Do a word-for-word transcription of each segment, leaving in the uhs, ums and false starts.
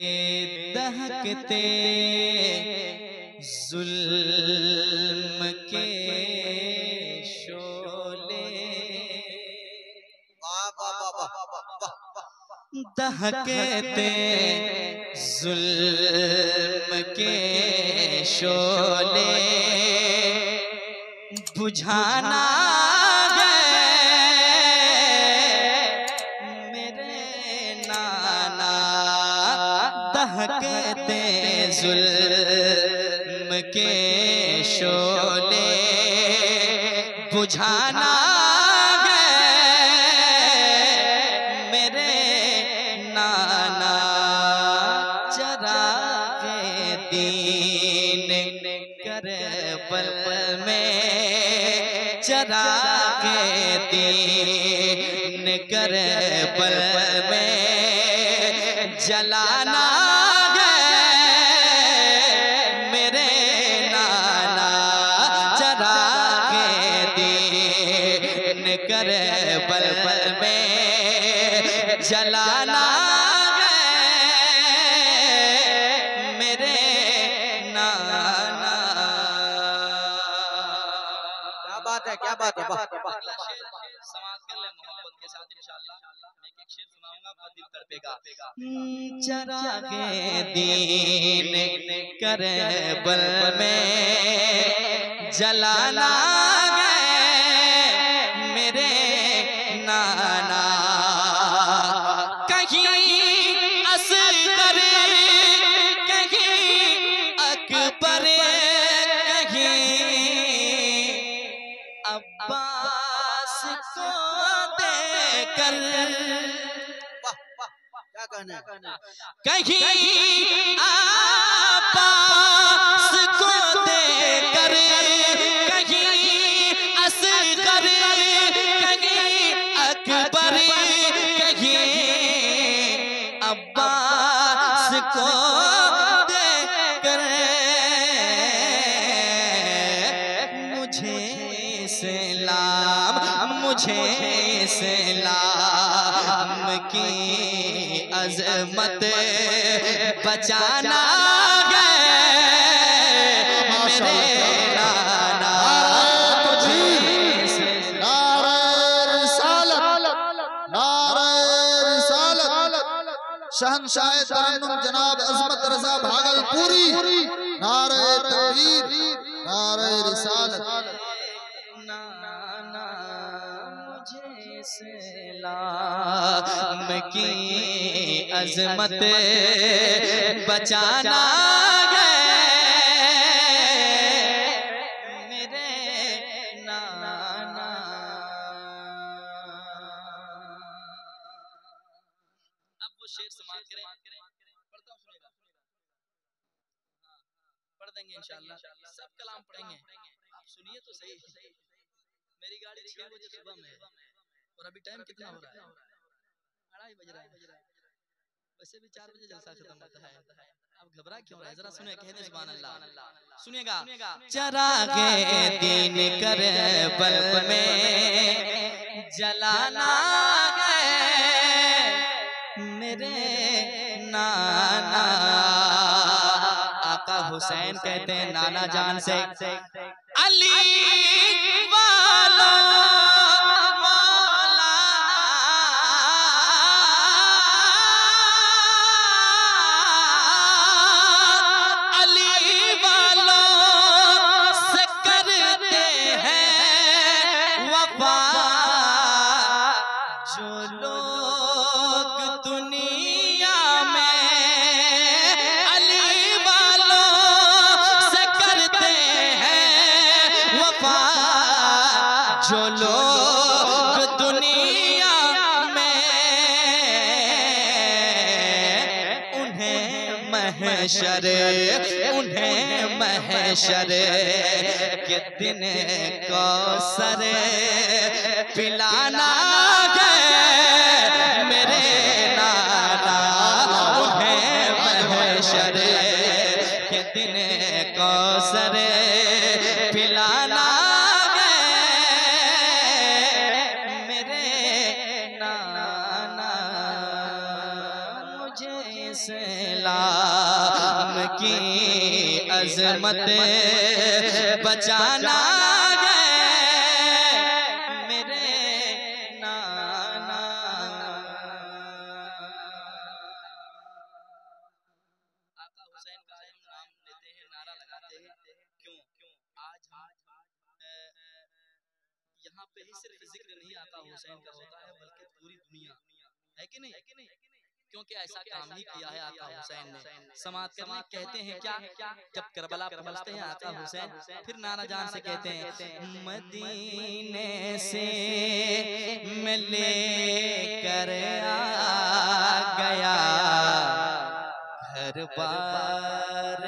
दहकते जुल्म के शोले, दहकते जुल्म के शोले बुझाना है मेरे नाना, दहकते जुल्म के शोले बुझाना है मेरे नाना, चरागे दीन करबल में, चरागे दीन करबल में जलाना है मेरे नाना, चरागे दीन करबल में जलाना है मेरे नाना। क्या बात है, क्या बात है, समाप्त कर ले मोहब्बत के साथ इंशाअल्लाह। मैं एक शेर सुनाऊंगा, आपका दिल तड़पेगा। चरागे दीन करबल में जलाना है मेरे नाना, कहीं असगर कहीं अकबर कहीं अब्बास को देकर, क्या कहना, कहीं अब्बास को देकर कहीं असगर कहीं अकबर कहीं अब्बास को देकर मुझे सलाम, मुझे सलाम की अजमत बचाना है मेरे नाना, मुझे नारे रिसालत, नारे रिसालत, शहंशाह तरन्नुम जनाब अजमत रजा भागलपुरी, नारे तकबीर, नारे रिसालत। नाना मुझे सलाम की अजमत बचाना है मेरे नाना। अब वो शेर समाप्त करें, पढ़ता हूँ, सुनेगा, पढ़ देंगे इंशाअल्लाह, सब कलाम पढ़ेंगे, आप सुनिए तो सही। मेरी गाड़ी छह बजे सुबह में और अभी टाइम कितना हो रहा है, अढ़ाई बज रहा है, वैसे भी चार बजे जलसा खत्म होता है, अब घबरा क्यों रहे, जरा सुनिए, कह दे सुभान अल्लाह, सुनिएगा। चरागे दीन करबल में जलाना है मेरे नाना, आका हुसैन कहते हैं नाना जान से, अली वाला मौला अली वालों से करते हैं वफा, जो लोग दुनिया में अली वालों से करते हैं वफा, जो लोग दुनिया में उन्हें महशर उन्हें महशर के दिन कौसर पिलाना है मेरे नाना, उन्हें महशर के दिन कौसर पिलाना है मेरे नाना, मुझे से नाम की अजमत बचाना है मेरे नाना। आका हुसैन का हम नाम लेते हैं, नारा लगाते हैं, क्यों क्यों आज हम यहाँ पे ही सिर्फ जिक्र नहीं आका हुसैन का होता है, बल्कि पूरी दुनिया है कि नहीं, क्योंकि ऐसा काम ही किया है आका हुसैन ने। समात करने कहते हैं क्या, जब करबला पहुंचते हैं आका हुसैन, फिर नाना जान से कहते हैं मदीने से मैं लेकर आ गया घर बार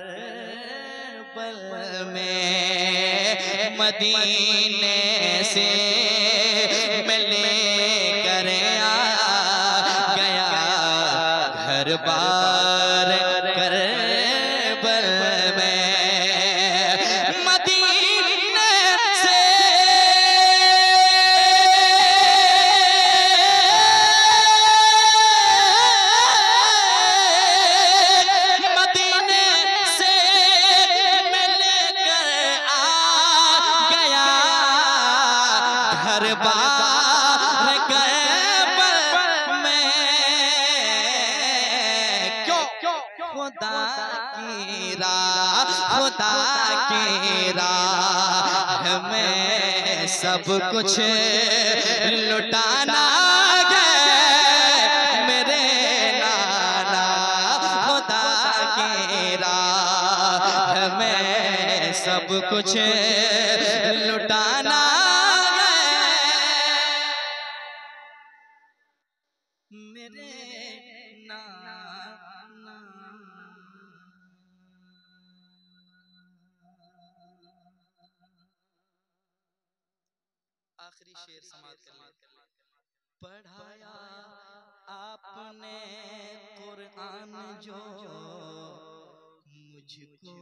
करबल में, मदीने से मैं लेकर आ गया घर बार करबल में, मदीने से मदीने से मैं लेकर आ गया घर बार करबल में। क्यों खुदा की राह, खुदा की राह में सब कुछ लुटाना है मेरे नाना। खुदा की राह में सब कुछ लुटाना है मेरे नाना। आखिरी शेर समाप्त कर ले। पढ़ाया आपने कुरान जो मुझको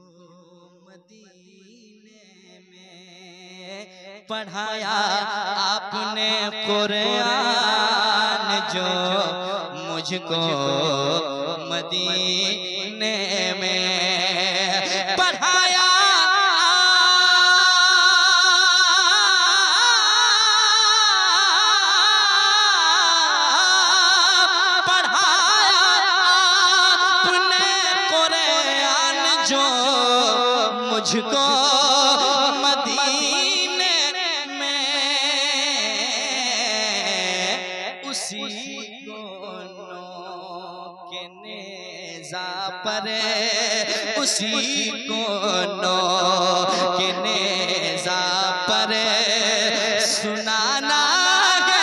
मदीने में, पढ़ाया आपने कुरान जो मुझको मदीने में, पढ़ाया मुझको मदीने में, उसी कोनों के नेज़ा पर, उसी कोनों के नेज़ा पर सुनाना है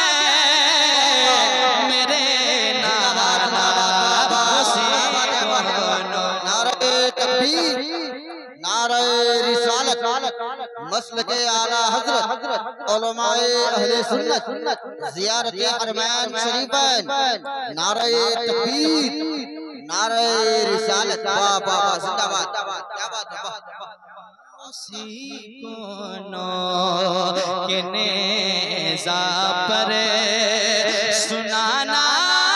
मेरे नाना। उसी कोनों नारे तकबीर, नारे रिसालत, मसलके आला हजरत, उलमाए अहले सुन्नत, ज़ियारत हरमैन शरीफैन, नारे तकबीर, नारे रिसालत। वाह वाह जिंदाबाद, क्या बात है। उसी कोनों के नेज़ा पर सुनाना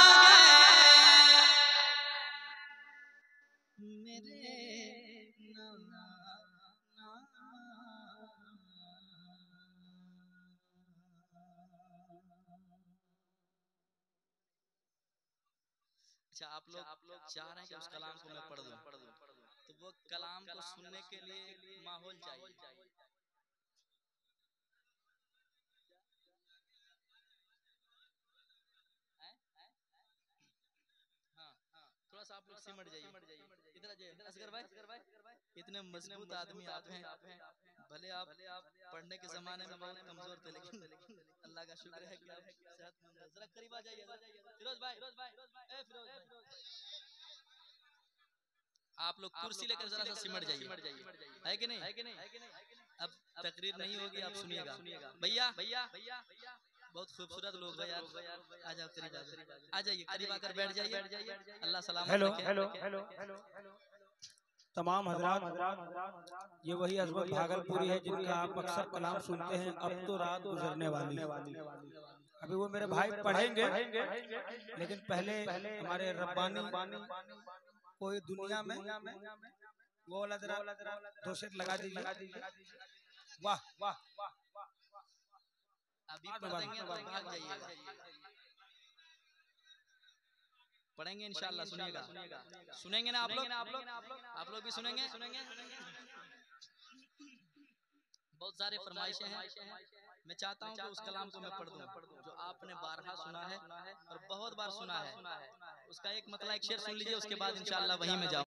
मेरे नाना। अच्छा, आप लोग आप लोग चाह रहे हैं कि उस कलाम को मैं पढ़ दूं, तो वो कलाम को सुनने के लिए माहौल चाहिए। हाँ, थोड़ा सा आप लोग सिमट जाइए, इधर आ जाइए। असगर भाई, इतने मजबूत आदमी आप हैं, भले आप पढ़ने के जमाने में बहुत कमजोर थे, लेकिन अल्लाह का शुक्र है कि आप सेहतमंद हैं। जरा करीब आ जाइए फिरोज भाई, ए फिरोज भाई, आप लोग कुर्सी लेकर जरा सा सिमट जाइए, है कि नहीं? अब तकरीर नहीं होगी, आप सुनिएगा। भैया भैया बहुत खूबसूरत लोग हैं यार, आ जाओ करीब, आ जाइए, करीब आकर बैठ जाइए। अल्लाह सलामत रखे। हेलो हेलो हेलो हेलो तमाम हजरात, ये वही अजमत भागलपुरी है जिनका आप अक्सर कलाम सुनते हैं। अब तो रात गुजरने वाली, अभी वो मेरे भाई पढ़ेंगे, लेकिन पहले हमारे रब्बानी कोई दुनिया में वो वाला जरा दो सेट लगा दीजिए। वाह वाह अभी पढ़ देंगे तो भाग जाइएगा, पढ़ेंगे इंशाल्लाह। सुनिएगा, सुनेंगे ना आप लोग? आप लोग आप लोग भी सुनेंगे? बहुत सारे फरमाइशें हैं, मैं चाहता हूं कि उस कलाम को मैं पढ़ दूं जो आपने बारहा सुना है और बहुत बार सुना है। उसका एक मतलब एक शेर सुन लीजिए, उसके बाद इंशाल्लाह वहीं में जाऊं।